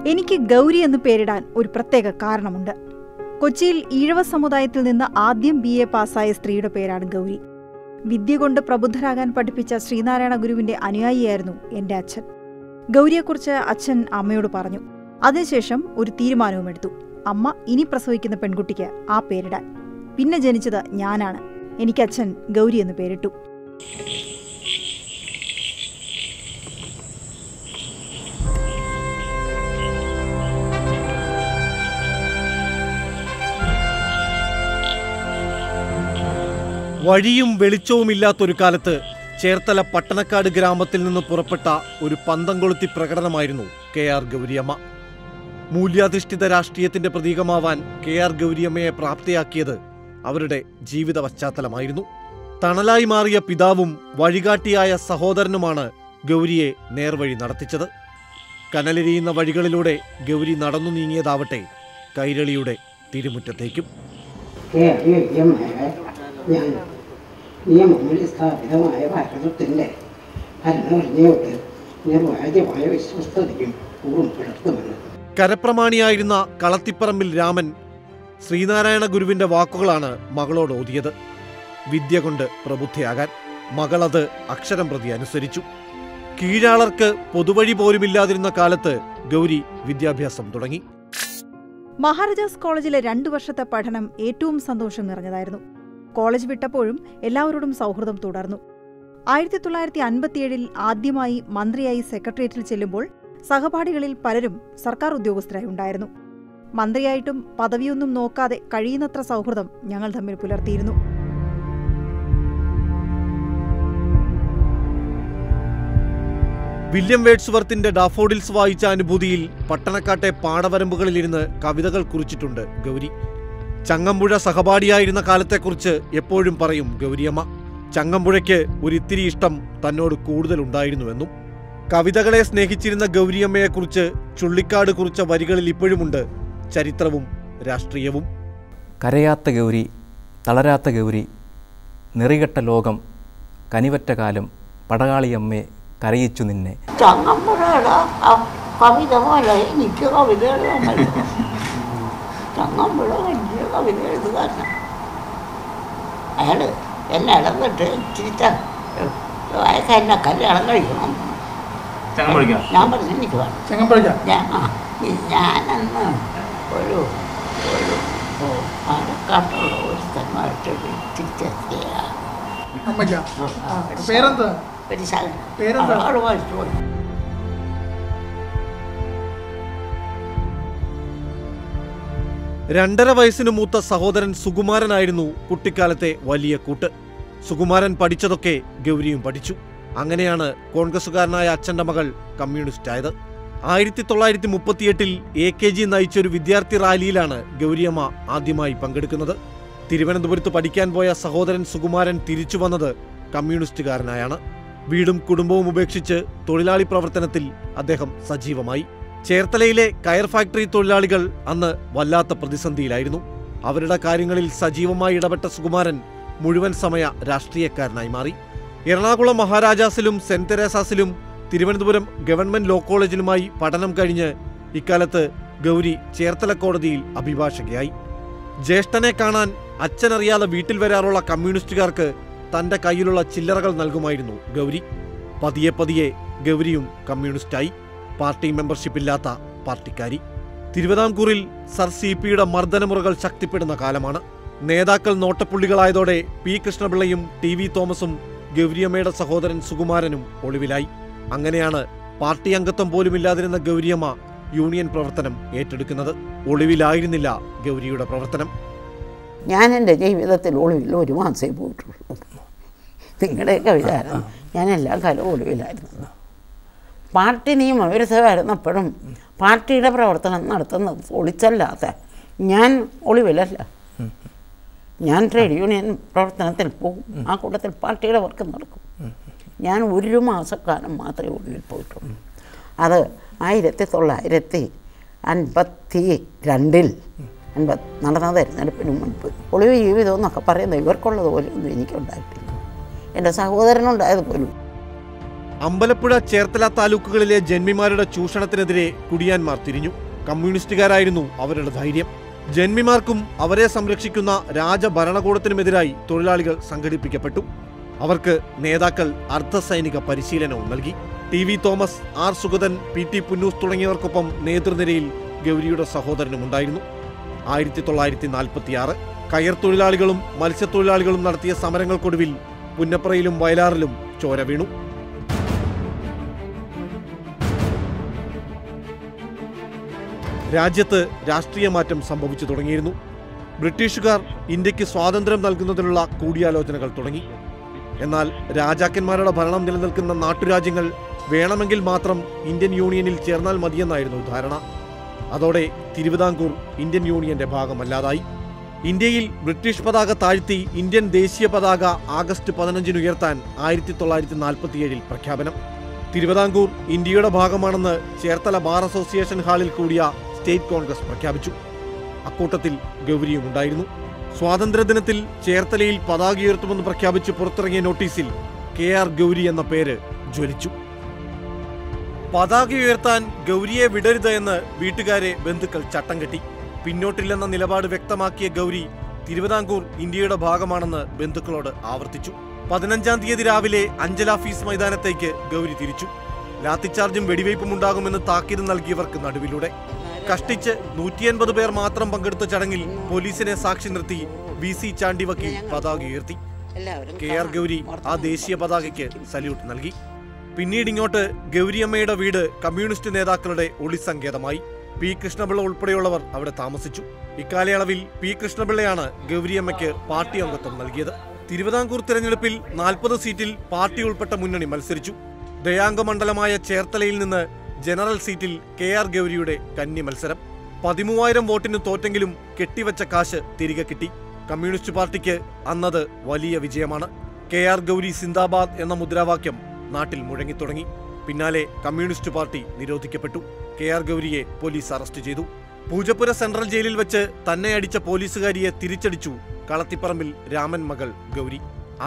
എനിക്ക് ഗൗരി എന്ന് പേരിടാൻ ഒരു പ്രത്യേക കാരണമുണ്ട്. കൊച്ചിയിൽ ഈഴവ സമുദായത്തിൽ നിന്ന് ആദ്യം BA പാസ്സായ സ്ത്രീയുടെ പേരാണ് ഗൗരി. വിദ്യ കൊണ്ട് പ്രബുദ്ധരാകാൻ പഠിപ്പിച്ച ശ്രീനാരായണ ഗുരുവിന്റെ അനുയായിയായിരുന്നു എന്റെ അച്ഛൻ. ഗൗരിയെക്കുറിച്ച് അച്ഛൻ അമ്മയോട് പറഞ്ഞു. അതിനുശേഷം ഒരു തീരുമാനവും എടുത്തു. അമ്മ ഇനി പ്രസവിക്കുന്ന പെൺകുട്ടിക്ക് ആ പേരിടാൻ. പിന്നെ ജനിച്ചത് ഞാനാണ്. എനിക്ക് അച്ഛൻ ഗൗരി എന്ന് പേരിട്ടു. വഴിയും വെളിച്ചവുമില്ലാത്തൊരു കാലത്ത് ചേർത്തല പട്ടണക്കാട് ഗ്രാമത്തിൽ നിന്ന് പുറപ്പെട്ട ഒരു പന്തംകൊളുത്തി പ്രകടനമായിരുന്നു KR ഗൗരിയമ്മ. മൂല്യാധിഷ്ഠിത രാഷ്ട്രീയത്തിന്റെ പ്രതീകമാവാൻ KR ഗൗരിയമ്മയെ പ്രാപ്തിയാക്കിയത് അവരുടെ ജീവിത പശ്ചാത്തലമായിരുന്നു. തണലായി മാറിയ പിതാവും വഴികാട്ടിയായ സഹോദരനുമാണ് ഗൗരിയെ നേർവഴി നടത്തിച്ചത്. കനലെരിയുന്ന വഴികളിലൂടെ ഗൗരി നടന്നു നീങ്ങിയതാവട്ടെ കൈരളിയുടെ തിരുമുറ്റത്തേക്കും. ഞാൻ നിയമങ്ങളിൽ സ്ഥാപിതമായ ഭാരതത്തിൻ്റെ ഭരണഘടനയോട് നിർവാജ്യമായ വിശ്വസ്തതയും പൂർവ്വം പുലർത്തുമെന്ന് കരപ്രമാണിയായിരുന്ന കളത്തിപ്പറമ്പിൽ രാമൻ ശ്രീനാരായണ ഗുരുവിന്റെ വാക്കുകളാണ് മകളോട് ഓതിയത്. വിദ്യ കൊണ്ട് പ്രബുദ്ധയാകാൻ. മകളത് അക്ഷരം പ്രതി അനുസരിച്ചു. കീഴാളർക്ക് പൊതുവഴി പോലുമില്ലാതിരുന്ന കാലത്ത് ഗൗരി വിദ്യാഭ്യാസം തുടങ്ങി. മഹാരാജാസ് കോളേജിലെ 2 വർഷത്തെ പഠനം ഏറ്റവും സന്തോഷം നിറഞ്ഞതായിരുന്നു. കോളേജ് വിട്ടപ്പോഴും എല്ലാവരോടും സൗഹൃദം തുടർന്നു. 1957 ആദ്യമായി മന്ത്രിയായി സെക്രട്ടേറിയറ്റിൽ ചെല്ലുമ്പോൾ സഹപാഠികളിൽ പലരും സർക്കാർ ഉദ്യോഗസ്ഥരായി ഉണ്ടായിരുന്നു. മന്ത്രിയായിട്ടും പദവിയൊന്നും നോക്കാതെ കഴിയുന്നത്ര സൗഹൃദം ഞങ്ങൾ തമ്മിൽ പുലർത്തിയിരുന്നു. വില്യം വേഡ്സ്വർത്തിന്റെ ഡാഫോഡിൽസ് വായിച്ച അനുഭൂതിയിൽ പട്ടണക്കാട്ടെ പാടവരമ്പുകളിലിരുന്ന് കവിതകൾ കുറിച്ചിട്ടുണ്ട് ഗൗരി. ചങ്ങമ്പുഴ സഹപാഠിയായിരുന്ന കാലത്തെക്കുറിച്ച് എപ്പോഴും പറയും ഗൗരിയമ്മ. ചങ്ങമ്പുഴയ്ക്ക് ഒരിത്തിരി ഇഷ്ടം തന്നോട് കൂടുതലുണ്ടായിരുന്നുവെന്നും. കവിതകളെ സ്നേഹിച്ചിരുന്ന ഗൗരിയമ്മയെക്കുറിച്ച് ചുള്ളിക്കാട് കുറിച്ച വരികളിൽ ഇപ്പോഴുമുണ്ട് ചരിത്രവും രാഷ്ട്രീയവും. കരയാത്ത ഗൗരി, തളരാത്ത ഗൗരി, നെറികെട്ട ലോകം, കനിവറ്റ കാലം, പടകാളിയമ്മേ കരയിച്ചു നിന്നെ. ചങ്ങമ്പുഴയുടെ കവിത പോലെ എനിക്ക് കവിത എഴുതാൻ ചങ്ങമ്പുഴ വലിയ കവിത എഴുതുകാരനാണ്. അയാൾ എന്നെ ഇടന്നിട്ട് ചിരിച്ച എന്നെ കല്യാണം കഴിക്കണം. ഞാൻ പറഞ്ഞു എനിക്ക് വേണം. ഞാനന്ന് ഒരു പാലക്കാട്ടുള്ള ഒരു സ്ഥലമായിട്ട് തിരിച്ചെത്തിയ ഒരു ശകലം അവിടെ വായിച്ചു പോയി. 2.5 വയസ്സിന് മൂത്ത സഹോദരൻ സുകുമാരനായിരുന്നു കുട്ടിക്കാലത്തെ വലിയ കൂട്ട്. സുകുമാരൻ പഠിച്ചതൊക്കെ ഗൗരിയും പഠിച്ചു. അങ്ങനെയാണ് കോൺഗ്രസുകാരനായ അച്ഛൻ്റെ മകൾ കമ്മ്യൂണിസ്റ്റായത്. 1938 AKG നയിച്ചൊരു വിദ്യാർത്ഥി റാലിയിലാണ് ഗൗരിയമ്മ ആദ്യമായി പങ്കെടുക്കുന്നത്. തിരുവനന്തപുരത്ത് പഠിക്കാൻ പോയ സഹോദരൻ സുകുമാരൻ തിരിച്ചു വന്നത് കമ്മ്യൂണിസ്റ്റുകാരനായാണ്. വീടും കുടുംബവും ഉപേക്ഷിച്ച് തൊഴിലാളി പ്രവർത്തനത്തിൽ അദ്ദേഹം സജീവമായി. ചേർത്തലയിലെ കയർ ഫാക്ടറി തൊഴിലാളികൾ അന്ന് വല്ലാത്ത പ്രതിസന്ധിയിലായിരുന്നു. അവരുടെ കാര്യങ്ങളിൽ സജീവമായി ഇടപെട്ട സുകുമാരൻ മുഴുവൻ സമയ രാഷ്ട്രീയക്കാരനായി മാറി. എറണാകുളം മഹാരാജാസിലും സെന്റ് തെരേസാസിലും തിരുവനന്തപുരം ഗവൺമെന്റ് ലോ കോളേജിലുമായി പഠനം കഴിഞ്ഞ് ഇക്കാലത്ത് ഗൗരി ചേർത്തല കോടതിയിൽ അഭിഭാഷകയായി. ജ്യേഷ്ഠനെ കാണാൻ അച്ഛനറിയാതെ വീട്ടിൽ വരാറുള്ള കമ്മ്യൂണിസ്റ്റുകാർക്ക് തന്റെ കയ്യിലുള്ള ചില്ലറകൾ നൽകുമായിരുന്നു ഗൗരി. പതിയെ പതിയെ ഗൗരിയും കമ്മ്യൂണിസ്റ്റായി. പാർട്ടി മെമ്പർഷിപ്പില്ലാത്ത പാർട്ടിക്കാരി. തിരുവിതാംകൂറിൽ സർ CP-യുടെ മർദ്ദനമുറകൾ ശക്തിപ്പെടുന്ന കാലമാണ്. നേതാക്കൾ നോട്ടപ്പുള്ളികളായതോടെ P. കൃഷ്ണപിള്ളയും TV തോമസും ഗൗരിയമ്മയുടെ സഹോദരൻ സുകുമാരനും ഒളിവിലായി. അങ്ങനെയാണ് പാർട്ടി അംഗത്വം പോലുമില്ലാതിരുന്ന ഗൗരിയമ്മ യൂണിയൻ പ്രവർത്തനം ഏറ്റെടുക്കുന്നത്. ഒളിവിലായിരുന്നില്ല ഗൗരിയുടെ പ്രവർത്തനം. ഞാൻ എൻ്റെ ജീവിതത്തിൽ ഒളിവിൽ 1 മാസമേ പോയിട്ടുള്ളൂ. നിങ്ങളുടെയൊക്കെ വിചാരം ഞാൻ എല്ലാ കാലവും ഒളിവിലായിരുന്നു. പാർട്ടി നിയമവിരുദ്ധമായിരുന്നപ്പോഴും പാർട്ടിയുടെ പ്രവർത്തനം നടത്തുന്നത് ഒളിച്ചല്ലാതെ ഞാൻ ഒളിവിലല്ല. ഞാൻ ട്രേഡ് യൂണിയൻ പ്രവർത്തനത്തിൽ പോകും. ആ കൂട്ടത്തിൽ പാർട്ടിയുടെ വർക്ക് നടക്കും. ഞാൻ 1 മാസക്കാലം മാത്രമേ ഒളിവിൽ പോയിട്ടുള്ളൂ. അത് 1952 നടന്ന തെരഞ്ഞെടുപ്പിന് മുൻപ്. ഒളിവ് ജീവിതം എന്നൊക്കെ പറയുന്നത് ഇവർക്കുള്ളത് പോലും ഒന്നും എനിക്കുണ്ടായിട്ടില്ല. എൻ്റെ സഹോദരനുണ്ടായത് പോലും. അമ്പലപ്പുഴ ചേർത്തല താലൂക്കുകളിലെ ജന്മിമാരുടെ ചൂഷണത്തിനെതിരെ കുടിയാന്മാർ തിരിഞ്ഞു. കമ്മ്യൂണിസ്റ്റുകാരായിരുന്നു അവരുടെ ധൈര്യം. ജന്മിമാർക്കും അവരെ സംരക്ഷിക്കുന്ന രാജഭരണകൂടത്തിനുമെതിരായി തൊഴിലാളികൾ സംഘടിപ്പിക്കപ്പെട്ടു. അവർക്ക് നേതാക്കൾ അർദ്ധസൈനിക പരിശീലനവും നൽകി. T V. Thomas, R. Sugathan, P T. Punnoose തുടങ്ങിയവർക്കൊപ്പം നേതൃനിരയിൽ ഗൗരിയുടെ സഹോദരനുമുണ്ടായിരുന്നു. 1946 കയർ തൊഴിലാളികളും മത്സ്യത്തൊഴിലാളികളും നടത്തിയ സമരങ്ങൾക്കൊടുവിൽ പുന്നപ്രയിലും വയലാറിലും ചോര വീണു. രാജ്യത്ത് രാഷ്ട്രീയ മാറ്റം സംഭവിച്ചു തുടങ്ങിയിരുന്നു. ബ്രിട്ടീഷുകാർ ഇന്ത്യക്ക് സ്വാതന്ത്ര്യം നൽകുന്നതിനുള്ള കൂടിയാലോചനകൾ തുടങ്ങി. എന്നാൽ രാജാക്കന്മാരുടെ ഭരണം നിലനിൽക്കുന്ന നാട്ടുരാജ്യങ്ങൾ വേണമെങ്കിൽ മാത്രം ഇന്ത്യൻ യൂണിയനിൽ ചേർന്നാൽ മതിയെന്നായിരുന്നു ധാരണ. അതോടെ തിരുവിതാംകൂർ ഇന്ത്യൻ യൂണിയന്റെ ഭാഗമല്ലാതായി. ഇന്ത്യയിൽ ബ്രിട്ടീഷ് പതാക താഴ്ത്തി ഇന്ത്യൻ ദേശീയ പതാക ആഗസ്റ്റ് 15 ഉയർത്താൻ 1947 പ്രഖ്യാപനം. തിരുവിതാംകൂർ ഇന്ത്യയുടെ ഭാഗമാണെന്ന് ചേർത്തല ബാർ അസോസിയേഷൻ ഹാളിൽ കൂടിയ സ്റ്റേറ്റ് കോൺഗ്രസ് പ്രഖ്യാപിച്ചു. അക്കൂട്ടത്തിൽ ഗൗരിയും ഉണ്ടായിരുന്നു. സ്വാതന്ത്ര്യദിനത്തിൽ ചേർത്തലയിൽ പതാക ഉയർത്തുമെന്ന് പ്രഖ്യാപിച്ച് പുറത്തിറങ്ങിയ നോട്ടീസിൽ KR ഗൗരി എന്ന പേര് ജ്വലിച്ചു. പതാക ഉയർത്താൻ ഗൗരിയെ വിടരുത് എന്ന് വീട്ടുകാരെ ബന്ധുക്കൾ ചട്ടം കെട്ടി. പിന്നോട്ടില്ലെന്ന നിലപാട് വ്യക്തമാക്കിയ ഗൗരി തിരുവിതാംകൂർ ഇന്ത്യയുടെ ഭാഗമാണെന്ന് ബന്ധുക്കളോട് ആവർത്തിച്ചു. 15-ാം തീയതി രാവിലെ അഞ്ചലാഫീസ് മൈതാനത്തേക്ക് ഗൗരി തിരിച്ചു. ലാത്തിച്ചാർജും വെടിവയ്പും ഉണ്ടാകുമെന്ന് താക്കീത് നൽകിയവർക്ക് നടുവിലൂടെ കഷ്ടിച്ച് 180 പേർ മാത്രം പങ്കെടുത്ത ചടങ്ങിൽ പോലീസിനെ സാക്ഷി നിർത്തി VC ചാണ്ടി വക്കീൽ പതാക ഉയർത്തി. KR ഗൗരി ആ ദേശീയ പതാകയ്ക്ക് സല്യൂട്ട് നൽകി. പിന്നീടിങ്ങോട്ട് ഗൗരിയമ്മയുടെ വീട് കമ്മ്യൂണിസ്റ്റ് നേതാക്കളുടെ ഒളിസങ്കേതമായി. പി. കൃഷ്ണപിള്ള ഉൾപ്പെടെയുള്ളവർ അവിടെ താമസിച്ചു. ഇക്കാലയളവിൽ പി. കൃഷ്ണപിള്ളയാണ് ഗൗരിയമ്മയ്ക്ക് പാർട്ടി അംഗത്വം നൽകിയത്. തിരുവിതാംകൂർ തിരഞ്ഞെടുപ്പിൽ 40 സീറ്റിൽ പാർട്ടി ഉൾപ്പെട്ട മുന്നണി മത്സരിച്ചു. ദയാംഗ മണ്ഡലമായ ചേർത്തലയിൽ നിന്ന് ജനറൽ സീറ്റിൽ KR ഗൗരിയുടെ കന്നി മത്സരം. 13,000 വോട്ടിന് തോറ്റെങ്കിലും കെട്ടിവെച്ച കാശ് തിരികെ കിട്ടി. കമ്മ്യൂണിസ്റ്റ് പാർട്ടിക്ക് അന്നത് വലിയ വിജയമാണ്. KR ഗൗരി സിന്ദാബാദ് എന്ന മുദ്രാവാക്യം നാട്ടിൽ മുഴങ്ങിത്തുടങ്ങി. പിന്നാലെ കമ്മ്യൂണിസ്റ്റ് പാർട്ടി നിരോധിക്കപ്പെട്ടു. KR ഗൗരിയെ പോലീസ് അറസ്റ്റ് ചെയ്തു. പൂജപ്പുര സെൻട്രൽ ജയിലിൽ വെച്ച് തന്നെ അടിച്ച പോലീസുകാരിയെ തിരിച്ചടിച്ചു കളത്തിപ്പറമ്പിൽ രാമൻ മകൾ ഗൗരി.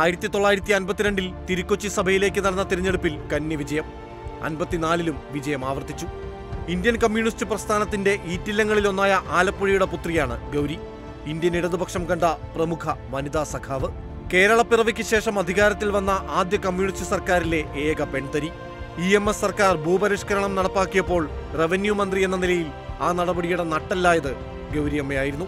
1952 തിരുക്കൊച്ചി സഭയിലേക്ക് നടന്ന തിരഞ്ഞെടുപ്പിൽ കന്നി വിജയം. 54-ലും വിജയം ആവർത്തിച്ചു. ഇന്ത്യൻ കമ്മ്യൂണിസ്റ്റ് പ്രസ്ഥാനത്തിന്റെ ഈറ്റില്ലങ്ങളിലൊന്നായ ആലപ്പുഴയുടെ പുത്രിയാണ് ഗൗരി. ഇന്ത്യൻ ഇടതുപക്ഷം കണ്ട പ്രമുഖ വനിതാ സഖാവ്. കേരളപ്പിറവിക്ക് ശേഷം അധികാരത്തിൽ വന്ന ആദ്യ കമ്മ്യൂണിസ്റ്റ് സർക്കാരിലെ ഏക പെൺതരി. EMS സർക്കാർ ഭൂപരിഷ്കരണം നടപ്പാക്കിയപ്പോൾ റവന്യൂ മന്ത്രി എന്ന നിലയിൽ ആ നടപടിയുടെ നട്ടെല്ലായത് ഗൗരിയമ്മയായിരുന്നു.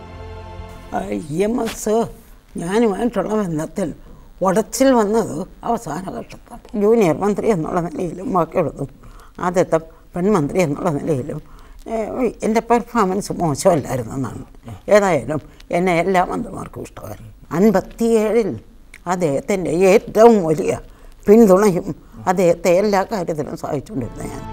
EMS ഞാനുമായിട്ടുള്ള ബന്ധത്തിൽ ഉടച്ചിൽ വന്നത് അവസാന ഘട്ടത്താണ്. ജൂനിയർ മന്ത്രി എന്നുള്ള നിലയിലും ബാക്കിയുള്ളതും ആദ്യത്തെ പെൺമന്ത്രി എന്നുള്ള നിലയിലും എൻ്റെ പെർഫോമൻസ് മോശമല്ലായിരുന്നെന്നാണ്. ഏതായാലും എന്നെ എല്ലാ മന്ത്രിമാർക്കും ഇഷ്ടമായിരുന്നു. 57-ൽ അദ്ദേഹത്തിൻ്റെ ഏറ്റവും വലിയ പിന്തുണയും അദ്ദേഹത്തെ എല്ലാ കാര്യത്തിലും സഹായിച്ചുകൊണ്ടിരുന്ന ഞാൻ.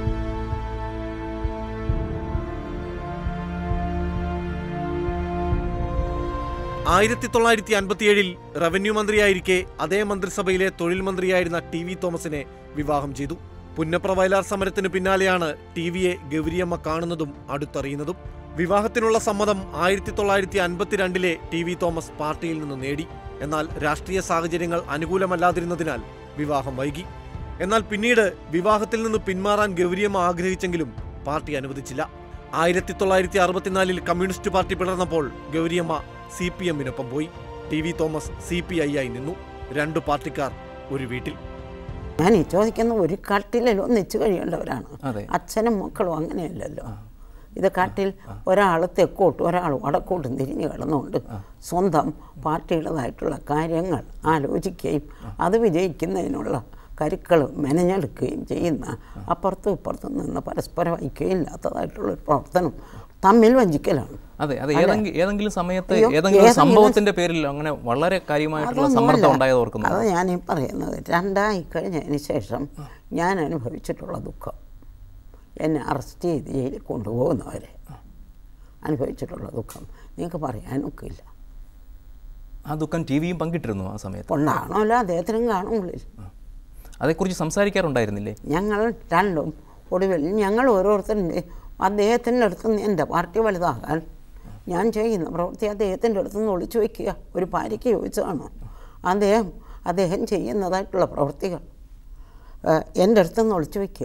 ൽ റവന്യൂ മന്ത്രിയായിരിക്കെ അതേ മന്ത്രിസഭയിലെ തൊഴിൽ മന്ത്രിയായിരുന്ന ടി.വി. തോമസിനെ വിവാഹം ചെയ്തു. പുന്നപ്ര വയലാർ സമരത്തിന് പിന്നാലെയാണ് ടി.വിയെ ഗൗരിയമ്മ കാണുന്നതും അടുത്തറിയുന്നതും. വിവാഹത്തിനുള്ള സമ്മതം 1952-ലെ ടി.വി. തോമസ് പാർട്ടിയിൽ നിന്ന് നേടി. എന്നാൽ രാഷ്ട്രീയ സാഹചര്യങ്ങൾ അനുകൂലമല്ലാതിരുന്നതിനാൽ വിവാഹം വൈകി. എന്നാൽ പിന്നീട് വിവാഹത്തിൽ നിന്ന് പിന്മാറാൻ ഗൗരിയമ്മ ആഗ്രഹിച്ചെങ്കിലും പാർട്ടി അനുവദിച്ചില്ല. 1964-ൽ കമ്മ്യൂണിസ്റ്റ് പാർട്ടി പിളർന്നപ്പോൾ ഗൗരിയമ്മ CPM-നൊപ്പം പോയി. ടി.വി. തോമസ് CPI ആയി നിന്നു. 2 പാർട്ടിക്കാർ ഒരു വീട്ടിൽ. ഞാൻ ഈ ചോദിക്കുന്ന ഒരു കാട്ടിലും ഒന്നിച്ചു കഴിയേണ്ടവരാണ്. അച്ഛനും മക്കളും അങ്ങനെയല്ലല്ലോ. ഇത് കാട്ടിൽ ഒരാൾ തെക്കോട്ടും ഒരാൾ വടക്കോട്ടും തിരിഞ്ഞു കിടന്നുകൊണ്ട് സ്വന്തം പാർട്ടിയുടേതായിട്ടുള്ള കാര്യങ്ങൾ ആലോചിക്കുകയും അത് വിജയിക്കുന്നതിനുള്ള കരുക്കൾ മെനഞ്ഞെടുക്കുകയും ചെയ്യുന്ന അപ്പുറത്തും ഇപ്പുറത്തും നിന്ന് പരസ്പരം ഐക്യമില്ലാത്തതായിട്ടുള്ളൊരു പ്രവർത്തനം തമ്മിൽ വഞ്ചിക്കലാണ്. അതെ അതെ ഏതെങ്കിലും സമയത്ത് ഏതെങ്കിലും സംഭവത്തിന്റെ പേരിൽ അങ്ങനെ വളരെ കാര്യമായിട്ടുള്ള സമ്മർദ്ദം ഉണ്ടായത് ഓർക്കുന്നു. അത് ഞാനീ പറയുന്നത് 2 കഴിഞ്ഞതിന് ശേഷം ഞാൻ അനുഭവിച്ചിട്ടുള്ള ദുഃഖം, എന്നെ അറസ്റ്റ് ചെയ്ത് ജയിലിൽ കൊണ്ടുപോകുന്നവരെ അനുഭവിച്ചിട്ടുള്ള ദുഃഖം നിങ്ങൾക്ക് പറയാനൊക്കില്ല. ആ ദുഃഖം ടി.വിയും പങ്കിട്ടിരുന്നു ആ സമയത്ത്. ഉണ്ടാകണമല്ലോ, അദ്ദേഹത്തിനും കാണും ഉള്ളിൽ. അതേക്കുറിച്ച് സംസാരിക്കാറുണ്ടായിരുന്നില്ലേ? ഞങ്ങൾ രണ്ടും ഒടുവിൽ ഞങ്ങൾ ഓരോരുത്തരുടെ അദ്ദേഹത്തിൻ്റെ അടുത്ത് നിന്ന് എൻ്റെ പാർട്ടി വലുതാകാൻ ഞാൻ ചെയ്യുന്ന പ്രവൃത്തി അദ്ദേഹത്തിൻ്റെ അടുത്ത് നിന്ന് ഒളിച്ചു വയ്ക്കുക ഒരു ഭാര്യയ്ക്ക് ചോദിച്ചതാണ്. അദ്ദേഹം ചെയ്യുന്നതായിട്ടുള്ള പ്രവൃത്തികൾ എൻ്റെ അടുത്തുനിന്ന് ഒളിച്ചു വയ്ക്കുക.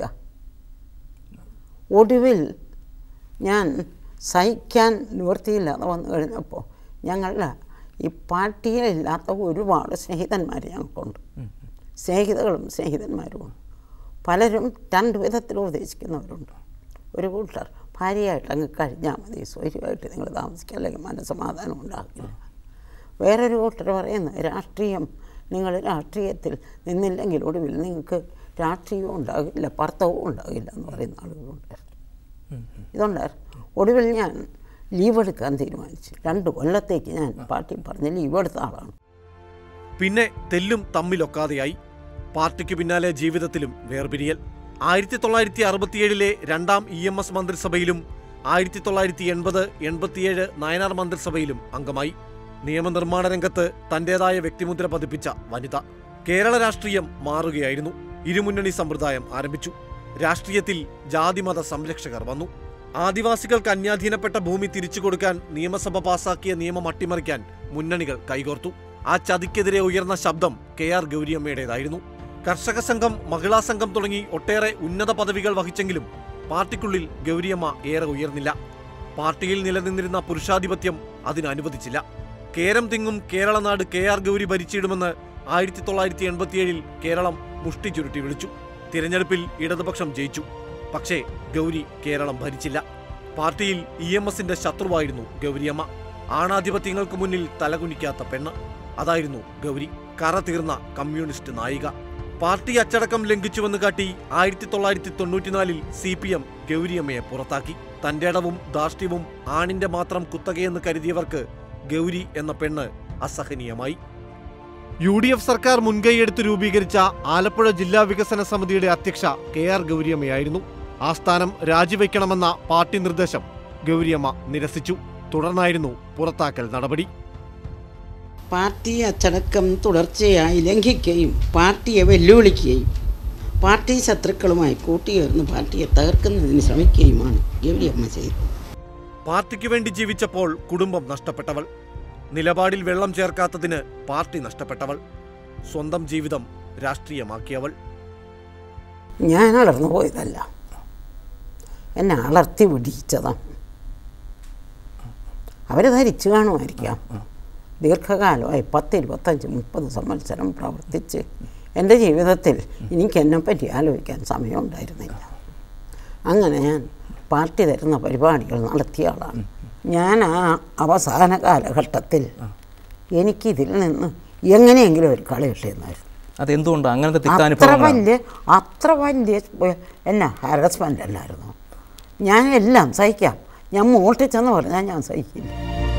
ഒടുവിൽ ഞാൻ സഹിക്കാൻ നിവൃത്തിയില്ലാതെ വന്നു കഴിഞ്ഞപ്പോൾ ഞങ്ങളുടെ ഈ പാർട്ടിയിലില്ലാത്ത ഒരുപാട് സ്നേഹിതന്മാർ ഞങ്ങൾക്കുണ്ട്. സ്നേഹിതകളും സ്നേഹിതന്മാരുമുണ്ട്. പലരും രണ്ട് വിധത്തിൽ ഉപദേശിക്കുന്നവരുണ്ട്. ഒരു കൂട്ടർ ഭാര്യയായിട്ട് അങ്ങ് കഴിഞ്ഞാൽ മതി, സ്വൈര്യമായിട്ട് നിങ്ങൾ താമസിക്കുക, അല്ലെങ്കിൽ മനസ്സമാധാനം ഉണ്ടാകില്ല. വേറൊരു കൂട്ടർ പറയുന്നത് രാഷ്ട്രീയം, നിങ്ങൾ രാഷ്ട്രീയത്തിൽ നിന്നില്ലെങ്കിൽ ഒടുവിൽ നിങ്ങൾക്ക് രാഷ്ട്രീയവും ഉണ്ടാകില്ല, ഭർത്തവും ഉണ്ടാകില്ല എന്ന് പറയുന്ന ആളുകളുണ്ടായിരുന്നു. ഇതുണ്ടായിരുന്നു. ഒടുവിൽ ഞാൻ ലീവ് എടുക്കാൻ തീരുമാനിച്ചു. 2 കൊല്ലത്തേക്ക് ഞാൻ പാർട്ടി പറഞ്ഞ് ലീവ് എടുത്ത ആളാണ്. പിന്നെ തെല്ലും തമ്മിലൊക്കാതെയായി. പാർട്ടിക്ക് പിന്നാലെ ജീവിതത്തിലും വേർപിരിയൽ. 1967 2ാം EMS മന്ത്രിസഭയിലും 1980-87 നയനാർ മന്ത്രിസഭയിലും അംഗമായി. നിയമനിർമ്മാണ രംഗത്ത് തന്റേതായ വ്യക്തിമുദ്ര പതിപ്പിച്ച വനിത. കേരള രാഷ്ട്രീയം മാറുകയായിരുന്നു. ഇരുമുന്നണി സമ്പ്രദായം ആരംഭിച്ചു. രാഷ്ട്രീയത്തിൽ ജാതിമത സംരക്ഷകർ വന്നു. ആദിവാസികൾക്ക് അന്യാധീനപ്പെട്ട ഭൂമി തിരിച്ചു കൊടുക്കാൻ നിയമസഭ പാസാക്കിയ നിയമം അട്ടിമറിക്കാൻ മുന്നണികൾ കൈകോർത്തു. ആ ചതിക്കെതിരെ ഉയർന്ന ശബ്ദം KR ഗൗരിയമ്മയുടേതായിരുന്നു. കർഷക സംഘം, മഹിളാ സംഘം തുടങ്ങി ഒട്ടേറെ ഉന്നത പദവികൾ വഹിച്ചെങ്കിലും പാർട്ടിക്കുള്ളിൽ ഗൗരിയമ്മ ഏറെ ഉയർന്നില്ല. പാർട്ടിയിൽ നിലനിന്നിരുന്ന പുരുഷാധിപത്യം അതിനനുവദിച്ചില്ല. കേരം തിങ്ങും കേരളനാട് KR ഗൗരി ഭരിച്ചിടുമെന്ന് 1987 കേരളം മുഷ്ടി ചുരുട്ടി വിളിച്ചു. തിരഞ്ഞെടുപ്പിൽ ഇടതുപക്ഷം ജയിച്ചു. പക്ഷേ ഗൗരി കേരളം ഭരിച്ചില്ല. പാർട്ടിയിൽ EMSന്റെ ശത്രുവായിരുന്നു ഗൗരിയമ്മ. ആണാധിപത്യങ്ങൾക്ക് മുന്നിൽ തലകുനിക്കാത്ത പെണ്ണ്. അതായിരുന്നു ഗൗരി, കറ തീർന്ന കമ്മ്യൂണിസ്റ്റ് നായിക. പാർട്ടി അച്ചടക്കം ലംഘിച്ചുവെന്ന് കാട്ടി 1994 CPM ഗൗരിയമ്മയെ പുറത്താക്കി. തന്റെ ഇടവും ധാർഷ്ട്യവും ആണിന്റെ മാത്രം കുത്തകയെന്ന് കരുതിയവർക്ക് ഗൗരി എന്ന പെണ്ണ് അസഹനീയമായി. UDF സർക്കാർ മുൻകൈയെടുത്ത് രൂപീകരിച്ച ആലപ്പുഴ ജില്ലാ വികസന സമിതിയുടെ അധ്യക്ഷ KR ഗൗരിയമ്മയായിരുന്നു. ആ സ്ഥാനം രാജിവെക്കണമെന്ന പാർട്ടി നിർദ്ദേശം ഗൗരിയമ്മ നിരസിച്ചു. തുടർന്നായിരുന്നു പുറത്താക്കൽ നടപടി. പാർട്ടി അച്ചടക്കം തുടർച്ചയായി ലംഘിക്കുകയും പാർട്ടിയെ വെല്ലുവിളിക്കുകയും പാർട്ടി ശത്രുക്കളുമായി കൂട്ടിയേർന്ന് പാർട്ടിയെ തകർക്കുന്നതിന് ശ്രമിക്കുകയുമാണ് ഗൗരിയമ്മ ചെയ്തത്. പാർട്ടിക്ക് വേണ്ടി ജീവിച്ചപ്പോൾ കുടുംബം നഷ്ടപ്പെട്ടവൾ, നിലപാടിൽ വെള്ളം ചേർക്കാത്തതിന് പാർട്ടി നഷ്ടപ്പെട്ടവൾ, സ്വന്തം ജീവിതം രാഷ്ട്രീയമാക്കിയവൾ. ഞാൻ അളർന്നു പോയതല്ല, എന്നെ അളർത്തി പിടിച്ചതാണ്. അവർ ധരിച്ചു കാണുമായിരിക്കാം. ദീർഘകാലമായി 10, 25, 30 സംവത്സരം പ്രവർത്തിച്ച് എൻ്റെ ജീവിതത്തിൽ എനിക്കെന്നെപ്പറ്റി ആലോചിക്കാൻ സമയമുണ്ടായിരുന്നില്ല. അങ്ങനെ ഞാൻ പാർട്ടി തരുന്ന പരിപാടികൾ നടത്തിയ ആളാണ്. ഞാൻ ആ അവസാന കാലഘട്ടത്തിൽ എനിക്കിതിൽ നിന്ന് എങ്ങനെയെങ്കിലും ഒരു കളി കിട്ടിയെന്നായിരുന്നു. അതെന്തുകൊണ്ട് അങ്ങനത്തെ അത്ര വലിയ എന്നാ ഹാരസ്മെൻ്റ് അല്ലായിരുന്നു. ഞാൻ എല്ലാം സഹിക്കാം. ഞാൻ മോട്ടിച്ചെന്ന് പറഞ്ഞാൽ ഞാൻ സഹിക്കില്ല.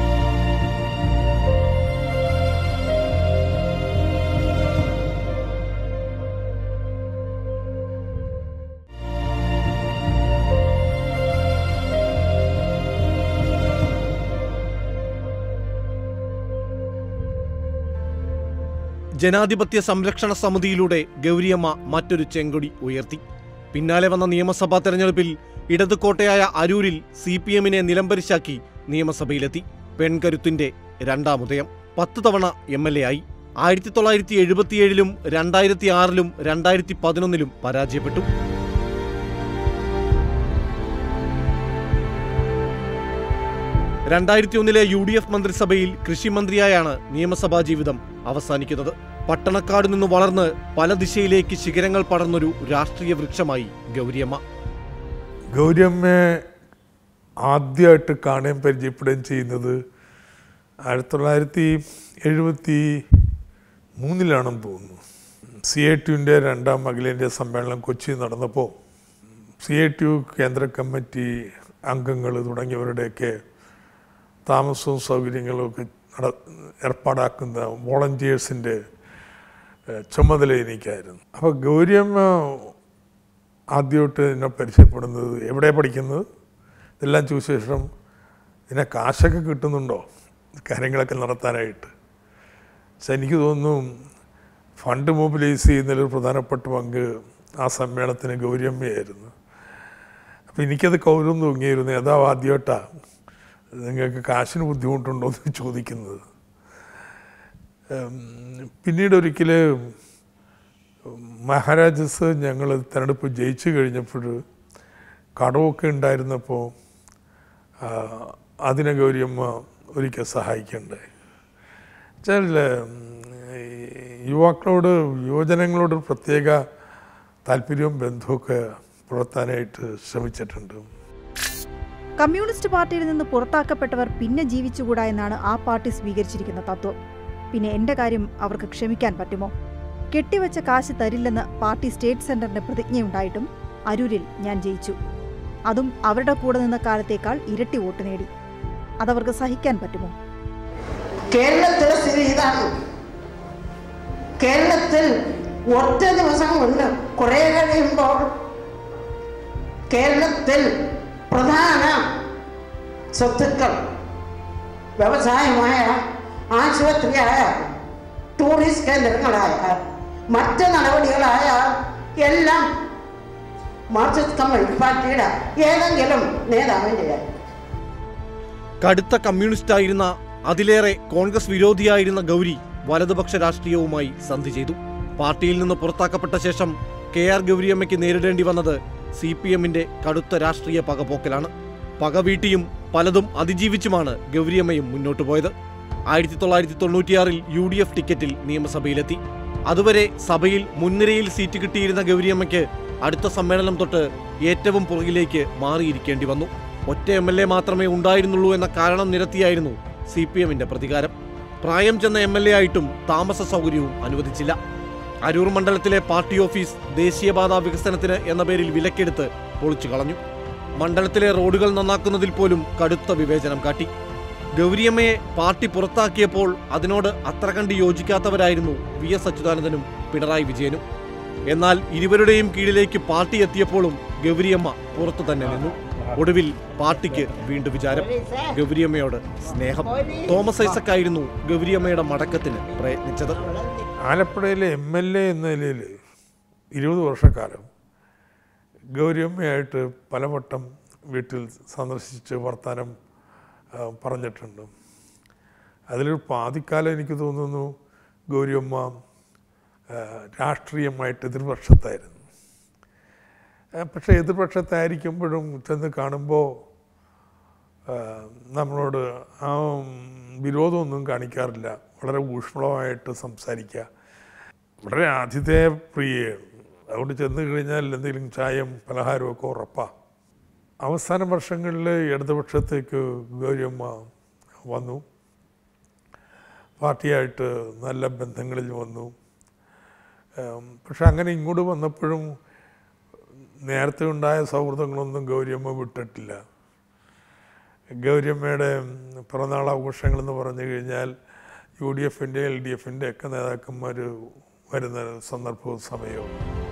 ജനാധിപത്യ സംരക്ഷണ സമിതിയിലൂടെ ഗൗരിയമ്മ മറ്റൊരു ചെങ്കൊടി ഉയർത്തി. പിന്നാലെ വന്ന നിയമസഭാ തെരഞ്ഞെടുപ്പിൽ ഇടത് കോട്ടയായ അരൂരിൽ CPMനെ നിലംപരിശാക്കി നിയമസഭയിലെത്തി. പെൺകരുത്തിന്റെ 2ാം ഉദയം. 10 തവണ MLA ആയി. 1977 2006 2011 പരാജയപ്പെട്ടു. 2001 UDF മന്ത്രിസഭയിൽ കൃഷിമന്ത്രിയായാണ് നിയമസഭാ ജീവിതം അവസാനിക്കുന്നത്. പട്ടണക്കാട് നിന്ന് വളർന്ന് പല ദിശയിലേക്ക് ശിഖരങ്ങൾ പടർന്നൊരു രാഷ്ട്രീയ വൃക്ഷമായി ഗൗരിയമ്മ. ഗൗരിയമ്മയെ ആദ്യമായിട്ട് കാണുകയും പരിചയപ്പെടുകയും ചെയ്യുന്നത് 1973 തോന്നുന്നു. CITUവിൻ്റെ 2ാം അഖിലേന്ത്യാ സമ്മേളനം കൊച്ചിയിൽ നടന്നപ്പോൾ CITU കേന്ദ്ര കമ്മിറ്റി അംഗങ്ങൾ തുടങ്ങിയവരുടെയൊക്കെ താമസവും സൗകര്യങ്ങളും ഒക്കെ ഏർപ്പാടാക്കുന്ന വോളണ്ടിയേഴ്സിൻ്റെ ചുമതല എനിക്കായിരുന്നു. അപ്പോൾ ഗൗരിയമ്മ ആദ്യമായിട്ട് എന്നെ പരിചയപ്പെടുന്നത് എവിടെ പഠിക്കുന്നത് ഇതെല്ലാം ചോദിച്ച ശേഷം ഇതിനെ കാശൊക്കെ കിട്ടുന്നുണ്ടോ കാര്യങ്ങളൊക്കെ നടത്താനായിട്ട്. പക്ഷെ എനിക്ക് തോന്നുന്നു ഫണ്ട് മൊബിലൈസ് ചെയ്യുന്നതിലൊരു പ്രധാനപ്പെട്ട പങ്ക് ആ സമ്മേളനത്തിന് ഗൗരിയമ്മയായിരുന്നു. അപ്പോൾ എനിക്കത് കൗരവം തോന്നിയായിരുന്നു. അതാ ആദ്യമായിട്ടാണ് നിങ്ങൾക്ക് കാശിന് ബുദ്ധിമുട്ടുണ്ടോ എന്ന് ചോദിക്കുന്നത്. പിന്നീട് ഒരിക്കൽ മഹാരാജാസ് ഞങ്ങൾ തിരഞ്ഞെടുപ്പ് ജയിച്ചു കഴിഞ്ഞപ്പോൾ കടമൊക്കെ ഉണ്ടായിരുന്നപ്പോൾ അതിനെ ഗൗരിയമ്മ ഒരിക്കൽ സഹായിക്കണ്ടായി. വെച്ചാൽ യുവാക്കളോട് യുവജനങ്ങളോട് പ്രത്യേക താല്പര്യവും ബന്ധമൊക്കെ പുലർത്താനായിട്ട് ശ്രമിച്ചിട്ടുണ്ട്. കമ്മ്യൂണിസ്റ്റ് പാർട്ടിയിൽ നിന്ന് പുറത്താക്കപ്പെട്ടവർ പിന്നെ ജീവിച്ചുകൂടാ എന്നാണ് ആ പാർട്ടി സ്വീകരിച്ചിരിക്കുന്ന തത്വം. പിന്നെ എന്റെ കാര്യം അവർക്ക് ക്ഷമിക്കാൻ പറ്റുമോ? കെട്ടിവെച്ച കാശ് തരില്ലെന്ന് പാർട്ടി സ്റ്റേറ്റ് സെന്ററിന്റെ പ്രതിജ്ഞയുണ്ടായിട്ടും അരൂരിൽ ഞാൻ ജയിച്ചു. അതും അവരുടെ കൂടെ നിന്ന കാലത്തേക്കാൾ ഇരട്ടി വോട്ട് നേടി. അതവർക്ക് സഹിക്കാൻ പറ്റുമോ? കേരളത്തിലെ സ്ഥിതി ഇതാണ്. കേരളത്തിൽ ഒറ്റ ദിവസം കൊണ്ട് കുറെ കഴിയുമ്പോൾ കേരളത്തിൽ പ്രധാന സ്വത്തുക്കൾ വ്യവസായമായ, ആശുപത്രിയായ, ടൂറിസ്റ്റ് കേന്ദ്രങ്ങളായ, മറ്റ് നടപടികളായ എല്ലാം മാർക്സിസ്റ്റ് കമ്മ്യൂണിസ്റ്റ് പാർട്ടിയുടെ ഏതെങ്കിലും നേതാവിൻ്റെ. കടുത്ത കമ്മ്യൂണിസ്റ്റായിരുന്ന, അതിലേറെ കോൺഗ്രസ് വിരോധിയായിരുന്ന ഗൗരി വലതുപക്ഷ രാഷ്ട്രീയവുമായി സന്ധി ചെയ്തു. പാർട്ടിയിൽ നിന്ന് പുറത്താക്കപ്പെട്ട ശേഷം KR ഗൗരിയമ്മയ്ക്ക് നേരിടേണ്ടി വന്നത് CPMന്റെ കടുത്ത രാഷ്ട്രീയ പകപോക്കലാണ്. പകവീട്ടിയും പലതും അതിജീവിച്ചുമാണ് ഗൗരിയമ്മയും മുന്നോട്ടു പോയത്. 1996 UDF ടിക്കറ്റിൽ നിയമസഭയിലെത്തി. അതുവരെ സഭയിൽ മുൻനിരയിൽ സീറ്റ് കിട്ടിയിരുന്ന ഗൗരിയമ്മയ്ക്ക് അടുത്ത സമ്മേളനം തൊട്ട് ഏറ്റവും പുറകിലേക്ക് മാറിയിരിക്കേണ്ടി വന്നു. ഒറ്റ MLA മാത്രമേ ഉണ്ടായിരുന്നുള്ളൂ എന്ന കാരണം നിരത്തിയായിരുന്നു CPMന്റെ പ്രതികാരം. പ്രായം ചെന്ന MLA ആയിട്ടും താമസ സൗകര്യവും അനുവദിച്ചില്ല. അരൂർ മണ്ഡലത്തിലെ പാർട്ടി ഓഫീസ് ദേശീയപാത വികസനത്തിന് എന്ന പേരിൽ വിലക്കെടുത്ത് പൊളിച്ചു കളഞ്ഞു. മണ്ഡലത്തിലെ റോഡുകൾ നന്നാക്കുന്നതിൽ പോലും കടുത്ത വിവേചനം കാട്ടി. ഗൗരിയമ്മയെ പാർട്ടി പുറത്താക്കിയപ്പോൾ അതിനോട് അത്ര കണ്ട് യോജിക്കാത്തവരായിരുന്നു VS അച്യുതാനന്ദനും പിണറായി വിജയനും. എന്നാൽ ഇരുവരുടെയും കീഴിലേക്ക് പാർട്ടി എത്തിയപ്പോഴും ഗൗരിയമ്മ പുറത്തു തന്നെ നിന്നു. ഒടുവിൽ പാർട്ടിക്ക് വീണ്ടും വിചാരം, ഗൗരിയമ്മയോട് സ്നേഹം. തോമസ് ഐസക് ആയിരുന്നു ഗൗരിയമ്മയുടെ മടക്കത്തിന് പ്രയത്നിച്ചത്. ആലപ്പുഴയിലെ MLA എന്ന നിലയിൽ 20 വർഷക്കാലം ഗൗരിയമ്മയായിട്ട് പലവട്ടം വീട്ടിൽ സന്ദർശിച്ച് വർത്തമാനം പറഞ്ഞിട്ടുണ്ട്. അതിലൊരു പാതിക്കാലം എനിക്ക് തോന്നുന്നു ഗൗരിയമ്മ രാഷ്ട്രീയമായിട്ട് എതിർപക്ഷത്തായിരുന്നു. പക്ഷേ എതിർപക്ഷത്തായിരിക്കുമ്പോഴും ചെന്ന് കാണുമ്പോൾ നമ്മളോട് ആ വിരോധമൊന്നും കാണിക്കാറില്ല. വളരെ ഊഷ്മളമായിട്ട് സംസാരിക്കുക, വളരെ ആതിഥേയപ്രിയയാണ്. അതുകൊണ്ട് ചെന്ന് കഴിഞ്ഞാൽ എന്തെങ്കിലും ചായയും പലഹാരവും ഒക്കെ ഉറപ്പാണ്. അവസാന വർഷങ്ങളിൽ ഇടതുപക്ഷത്തേക്ക് ഗൗരിയമ്മ വന്നു. പാർട്ടിയായിട്ട് നല്ല ബന്ധങ്ങളിൽ വന്നു. പക്ഷെ അങ്ങനെ ഇങ്ങോട്ട് വന്നപ്പോഴും നേരത്തെ ഉണ്ടായ സൗഹൃദങ്ങളൊന്നും ഗൗരിയമ്മ വിട്ടിട്ടില്ല. ഗൗരിയമ്മയുടെ പിറന്നാൾ ആഘോഷങ്ങളെന്ന് പറഞ്ഞു കഴിഞ്ഞാൽ UDFന്റെ LDFന്റെ ഒക്കെ നേതാക്കന്മാർ വരുന്ന സന്ദർഭവും സമയവും.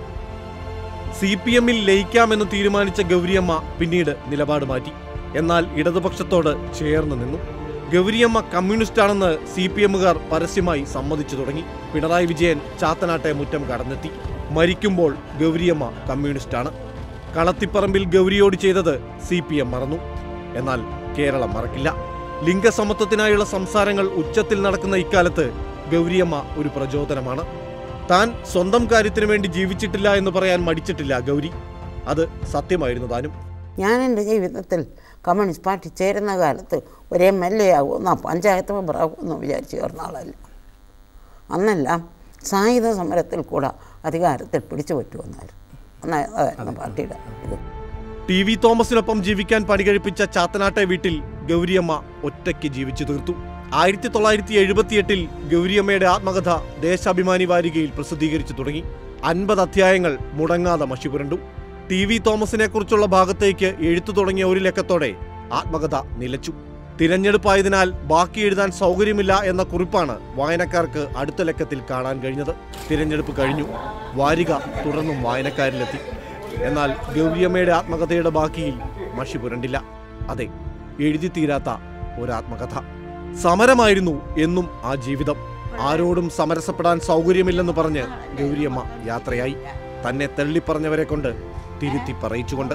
CPMൽ ലയിക്കാമെന്ന് തീരുമാനിച്ച ഗൗരിയമ്മ പിന്നീട് നിലപാട് മാറ്റി. എന്നാൽ ഇടതുപക്ഷത്തോട് ചേർന്ന് നിന്നു. ഗൗരിയമ്മ കമ്മ്യൂണിസ്റ്റാണെന്ന് CPMകാർ പരസ്യമായി സമ്മതിച്ചു തുടങ്ങി. പിണറായി വിജയൻ ചാത്തനാട്ടെ മുറ്റം കടന്നെത്തി. മരിക്കുമ്പോൾ ഗൗരിയമ്മ കമ്മ്യൂണിസ്റ്റാണ്. കളത്തിപ്പറമ്പിൽ ഗൗരിയോട് ചെയ്തത് CPM മറന്നു. എന്നാൽ കേരളം മറക്കില്ല. ലിംഗസമത്വത്തിനായുള്ള സംസാരങ്ങൾ ഉച്ചത്തിൽ നടക്കുന്ന ഇക്കാലത്ത് ഗൗരിയമ്മ ഒരു പ്രചോദനമാണ്. താൻ സ്വന്തം കാര്യത്തിനു വേണ്ടി ജീവിച്ചിട്ടില്ല എന്ന് പറയാൻ മടിച്ചിട്ടില്ല ഗൗരി. അത് സത്യമായിരുന്നു താനും. ഞാൻ എൻ്റെ ജീവിതത്തിൽ കമ്മ്യൂണിസ്റ്റ് പാർട്ടി ചേരുന്ന കാലത്ത് ഒരു MLA ആകുമെന്നോ പഞ്ചായത്ത് മെമ്പറാകുമെന്നോ വിചാരിച്ച് ചേർന്ന ആളല്ല. അന്നെല്ലാം സായുധ സമരത്തിൽ കൂടെ അധികാരത്തിൽ പിടിച്ചു പറ്റുമെന്നായിരുന്നു അന്നായിരുന്നു പാർട്ടിയുടെ ഇത്. TV തോമസിനൊപ്പം ജീവിക്കാൻ പണികഴിപ്പിച്ച ചാത്തനാട്ടെ വീട്ടിൽ ഗൗരിയമ്മ ഒറ്റയ്ക്ക് ജീവിച്ചു തീർത്തു. 1978 ഗൗരിയമ്മയുടെ ആത്മകഥ ദേശാഭിമാനി വാരികയിൽ പ്രസിദ്ധീകരിച്ചു തുടങ്ങി. 50 അധ്യായങ്ങൾ മുടങ്ങാതെ മഷിപുരണ്ടു. TV തോമസിനെ കുറിച്ചുള്ള ഭാഗത്തേക്ക് എഴുത്തു തുടങ്ങിയ ഒരു ലക്കത്തോടെ ആത്മകഥ നിലച്ചു. തിരഞ്ഞെടുപ്പായതിനാൽ ബാക്കി എഴുതാൻ സൗകര്യമില്ല എന്ന കുറിപ്പാണ് വായനക്കാർക്ക് അടുത്ത ലക്കത്തിൽ കാണാൻ കഴിഞ്ഞത്. തിരഞ്ഞെടുപ്പ് കഴിഞ്ഞു. വാരിക തുടർന്നും വായനക്കാരിലെത്തി. എന്നാൽ ഗൗരിയമ്മയുടെ ആത്മകഥയുടെ ബാക്കിയിൽ മഷി പുരണ്ടില്ല. അതെ, എഴുതി തീരാത്ത ഒരാത്മകഥ. സമരമായിരുന്നു എന്നും ആ ജീവിതം. ആരോടും സമരസപ്പെടാൻ സൗകര്യമില്ലെന്ന് പറഞ്ഞ് ഗൗരിയമ്മ യാത്രയായി. തന്നെ തള്ളിപ്പറഞ്ഞവരെ കൊണ്ട് തിരുത്തി പറയിച്ചുകൊണ്ട്.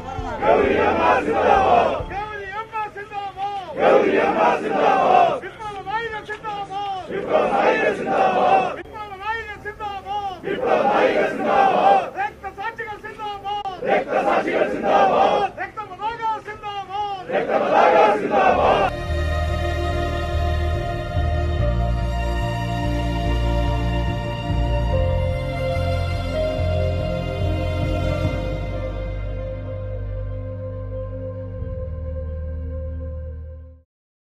രക്തസാക്ഷികൾ സിന്ദാബാദ്. രക്തപതാക സിന്ദാബാദ്.